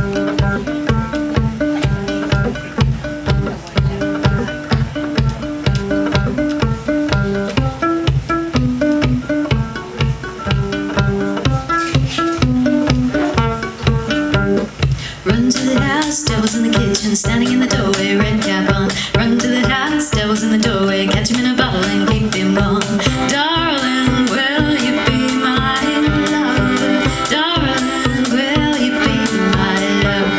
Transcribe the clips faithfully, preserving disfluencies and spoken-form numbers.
Run to the house, devil's in the kitchen, standing in the doorway, red cap on. Run to the house, devil's in the doorway, catch him in a bottle and keep him warm. Darling, will you be my love? Darling, will you be my love?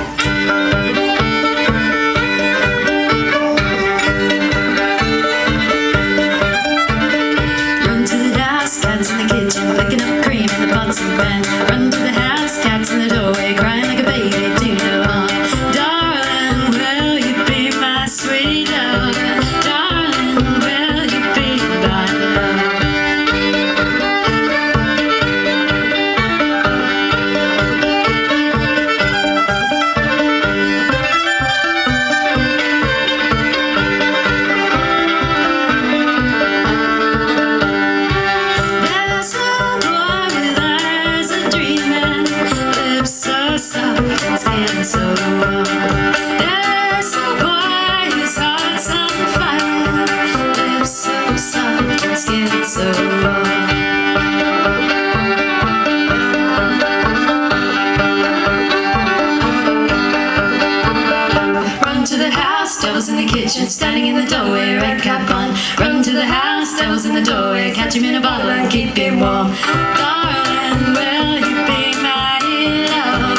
Run to the house, cats in the kitchen, picking up cream in the pots and pans. Run to the house, cats in the doorway, crying like a baby. So warm. There's a boy whose heart's on fire, lips so soft and skin so warm. Run to the house, devil's in the kitchen, standing in the doorway, red cap on. Run to the house, devil's in the doorway, catch him in a bottle and keep him warm. Darling, will you be my love?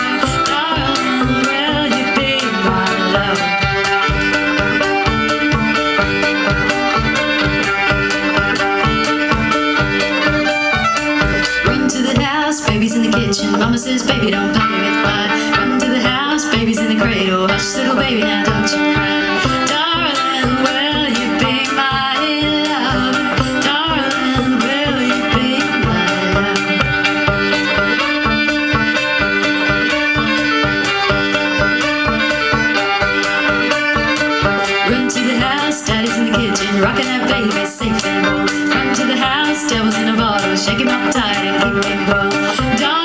Baby's in the kitchen, mama says, baby, don't play with fire. Run to the house, baby's in the cradle, hush, little baby, now don't you cry. Darling, will you be my love? Darling, will you be my love? Run to the house, daddy's in the kitchen, rocking that baby, safe and warm. Run to the house, devil's in a bottle, shake him up tight and keep him warm. Darling,